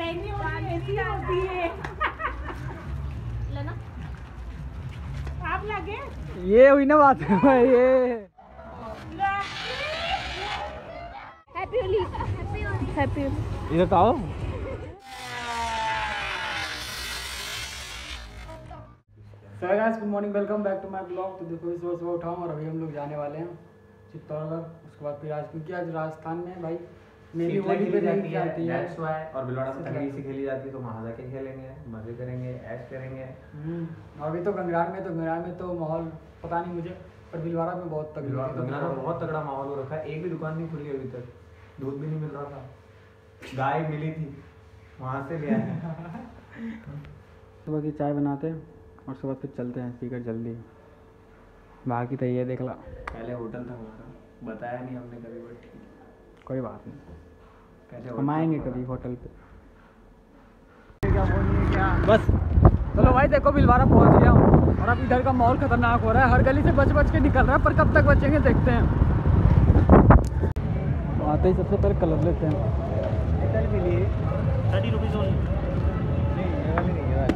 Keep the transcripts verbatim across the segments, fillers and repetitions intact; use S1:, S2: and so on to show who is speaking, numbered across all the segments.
S1: होती है। लेना आप लगे
S2: ये हुई ना बात ये
S1: हैप्पी होली हैप्पी होली
S2: इधर तो आओ। Sir guys good morning, welcome back to my blog. तो देखो इस सुबह उठाऊँ और अभी हम लोग जाने वाले हैं चित्तौड़गढ़। उसके बाद फिर आज क्योंकि आज राजस्थान में भाई मेरी होली पे नहीं खेलती है
S3: और बिलवाड़ा में तगड़ी से खेली जाती है, तो वहाँ जाके खेलेंगे, मजे करेंगे, ऐश करेंगे।
S2: और अभी तो गंगरार में तो गंगरार में तो माहौल पता नहीं मुझे, पर बिलवाड़ा में बहुत तगड़ी
S3: गंगरार में बहुत तगड़ा माहौल हो रखा है। एक भी दुकान नहीं खुली अभी तक, दूध भी नहीं मिल रहा था, गाय मिली थी वहाँ से ले आए।
S2: सुबह की चाय बनाते हैं और सुबह फिर चलते हैं स्पीकर जल्दी। बाकी तो ये देख ला,
S3: पहले होटल था हमारा, बताया नहीं हमने कभी, बट ठीक
S2: कोई बात नहीं,
S3: पहले
S2: हम आएंगे कभी होटल पे। क्या बोलिए क्या बस। चलो भाई देखो बिलवाड़ा पहुंच गया हूँ और अब इधर का माहौल खतरनाक हो रहा है, हर गली से बच बच के निकल रहा है, पर कब तक बचेंगे देखते हैं। तो आते ही सबसे पहले कलर लेते हैं। कलर के लिए थर्टी रुपीज़ ओनली। नहीं ये वाली नहीं है।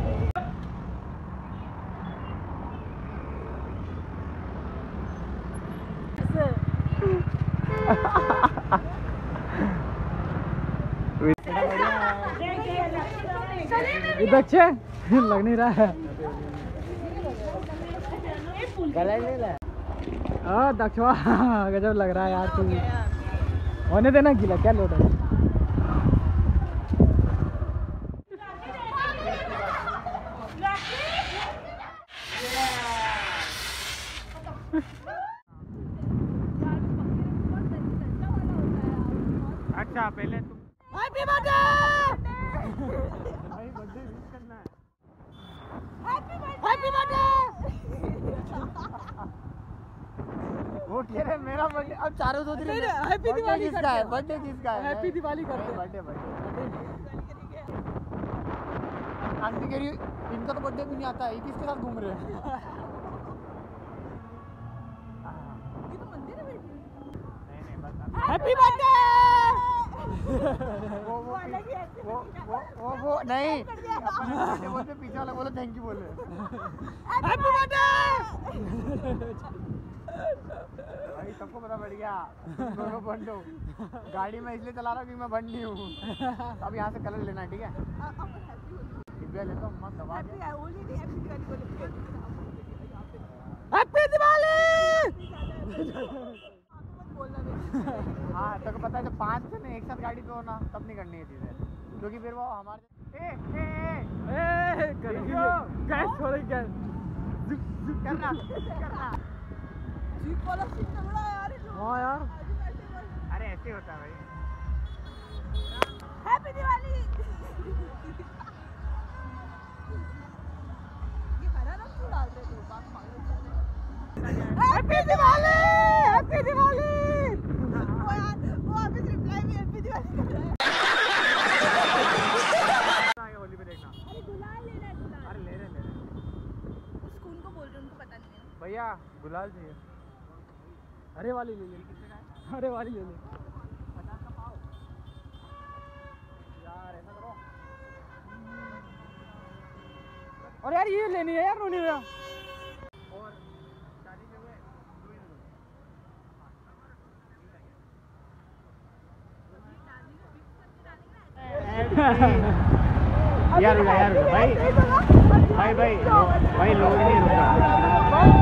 S2: इधर अच्छे लग नहीं रहा है। हाँ दक्षवा गजब लग रहा है यार, तू होने देना गीला क्या लोटा है। अच्छा पहले तुम हैप्पी बर्थडे भाई, बर्थडे विश करना है। हैप्पी बर्थडे वो कह रहे मेरा बर्थडे, अब चारों सोच रहे हैं हैप्पी दिवाली किसका है, बर्थडे किसका है, हैप्पी दिवाली करते हैं। बर्थडे बर्थडे आंटी कह रही इनका तो बर्थडे भी नहीं आता है, ये किसके साथ घूम रहे हैं। ये तो मंदिर है। नहीं नहीं बस हैप्पी बर्थडे। वो वो वो वो वो वो नहीं अपने बोलते पीछे वाला बोलो थैंक यू बोले हैप्पी बर्थडे। भाई सबको पता पड़ गया दोनों बंद हो। गाड़ी में इसलिए चला रहा हूँ क्योंकि मैं बंद नहीं हूँ। अब यहाँ से कलर लेना है, ठीक है। लेता हूँ मस्त दबा के हैप्पी दिवाली। हाँ तो पता है जब पाँच जने एक साथ गाड़ी पे हो ना तब नहीं करनी है चीज़ें, क्योंकि फिर वो हमारे ए ए ए गैस हो रही गैस करना करना जीप वाला सीन तगड़ा है यार। हाँ यार अरे ऐसे होता है भाई। हैप्पी दिवाली। ये हरा रंग क्यों डालते हो बात पागल। Happy Diwali happy Diwali. वो यार वो वापस रिप्लाई भी हैप्पी दिवाली कर रहा है। आगे होली पे देखना। अरे गुलाल लेना है, गुलाल। अरे ले ले ले उसको, उनको बोल रहे उनको पता नहीं है भैया गुलाल चाहिए। अरे वाली ले ले, अरे वाली ले ले। पचास का पाव यार, ऐसा करो। और यार ये लेनी है यार रोनी भैया। और शादी के हुए यार यार भाई भाई भाई भाई लोग नहीं रुका।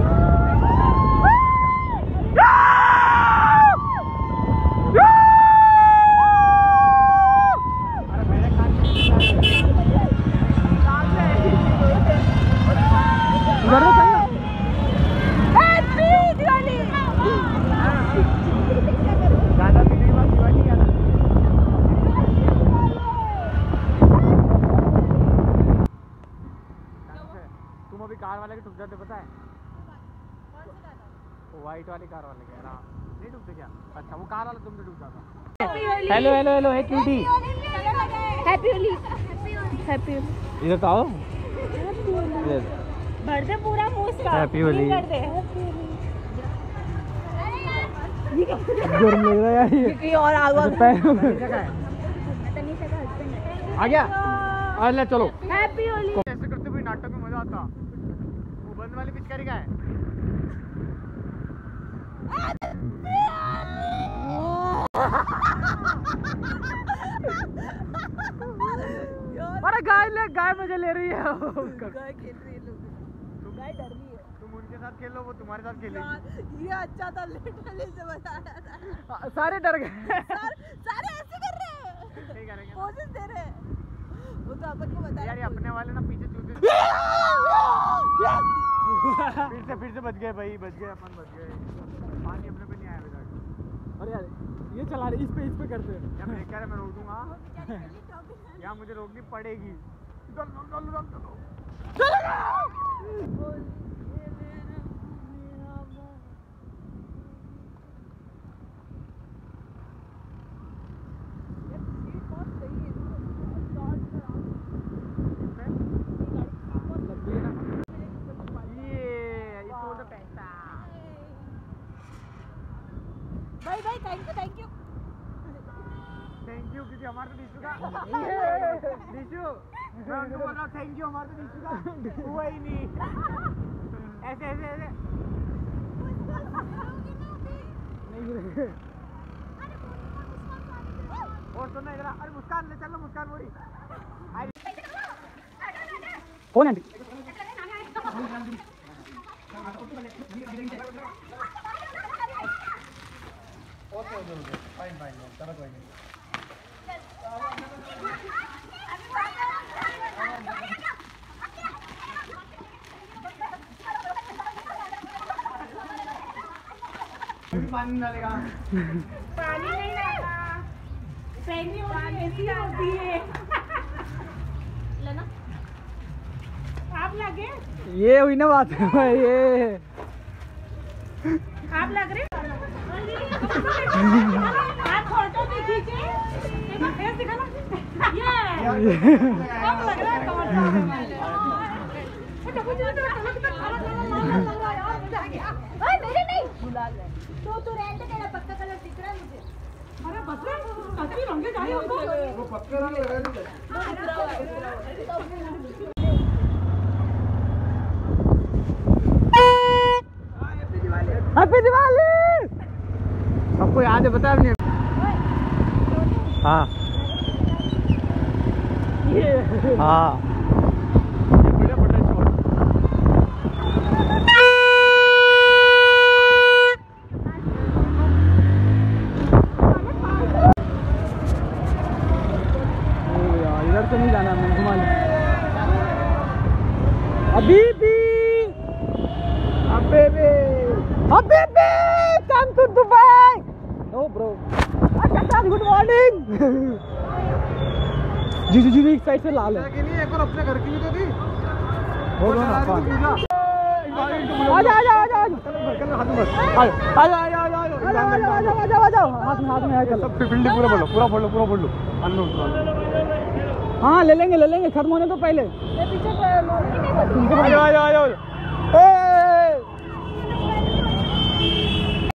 S2: तुम अभी कार वाले के ठुक जाते पता है, वो वाइट वाली कार वाले कह रहा नहीं ठुकते क्या। अच्छा वो कार वाला तुमसे ठुक जाता। हेलो हेलो हेलो है क्यूटी।
S1: हैप्पी होली हैप्पी
S2: इधर तो आओ।
S1: भर दे पूरा मुंह इसका।
S2: हैप्पी होली
S1: कर दे।
S2: गर्म लग रहा है यार ये।
S1: और आग
S2: पैरों में। आ गया अरे चलो
S1: हैप्पी होली।
S2: ऐसे करते हुए नाटक में मजा आता। वो बंद वाली पिचकारी का है। अरे गाय ले गाय मुझे ले रही है।
S4: गाय खेल रही है लोग। गाय डर रही है।
S2: तुम उनके साथ खेल लो वो तुम्हारे साथ खेलेगी।
S4: ये अच्छा था लिटरली से बताया था।
S2: सारे डर गए।
S4: सारे सारे ऐसे कर रहे हैं। पोजेस दे रहे हैं। वो तो अपन को बता
S2: यार ये अपने वाले ना पीछे चूते फिर से फिर से बच गए भाई बच गए अपन बच गए। पानी अपने पे नहीं आया अभी तक। अरे यार ये चला रहे इस पे इस पे करते हैं। यार ब्रेक कर मैं रोक दूंगा। यहाँ मुझे रोकनी पड़ेगी।
S4: भाई भाई thank you thank you
S2: thank you क्योंकि हमारे तो डिशू का डिशू मैं उनको बोल रहा हूँ थैंक यू हमारे तो डिशू का हुआ ही नहीं। ऐसे ऐसे ऐसे नहीं और सुनना इधर अरे मुस्कान ले चल मुस्कान मोरी कौन है फाइन फाइन चलो कोई नहीं। पानी डालेगा
S1: पानी नहीं डालना। सही होती होती है। लेना आप लगे
S2: ये हुई ना बात ये
S1: आप लग रहे आप फोटो भी खींचे एक बार फेस दिखाना ये कम लग रहा है मेरे नहीं गुलाल है तो तू रहने तेरा पक्का कलर दिख रहा है मुझे। अरे बस रे असली रंगे जाए हमको वो पक्का रंग लगा
S2: हैप्पी दिवाली सबको याद है बता नहीं। हाँ हाँ ये बढ़िया बढ़िया शॉट। इधर तो नहीं जाना मैं घुमा लूं अभी भी अबे बे अबे बे come to Dubai no bro अच्छा गुड मॉर्निंग जी जी जी एक साइड से लाल है कि नहीं एक बार अपने घर की भी तो दी हो गया ना पूजा आजा आजा आजा आजा आजा आजा आजा आजा आजा आजा हाथ में हाथ में आजा सब बिल्डिंग पूरा बोलो पूरा बोलो पूरा बोलो हाँ ले लेंगे ले लेंगे खत्म होने तो पहले पीछे आजा आजा आजा